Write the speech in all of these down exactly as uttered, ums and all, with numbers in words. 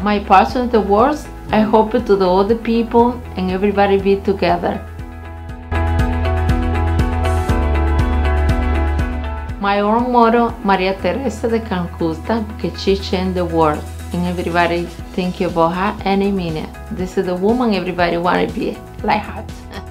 My passion is the words. I hope to the other people and everybody be together. My own motto, Maria Teresa de Calcutta, because she changed the world and everybody think about her any minute. This is the woman everybody want to be like her.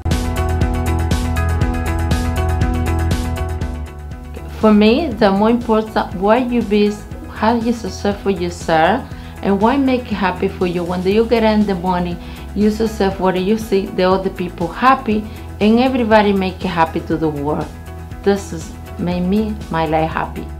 For me, the more important why you be, how you successful yourself, and what make it happy for you. When you get in the money, you successful, what you see the other people happy, and everybody make it happy to the world. This is made me my life happy.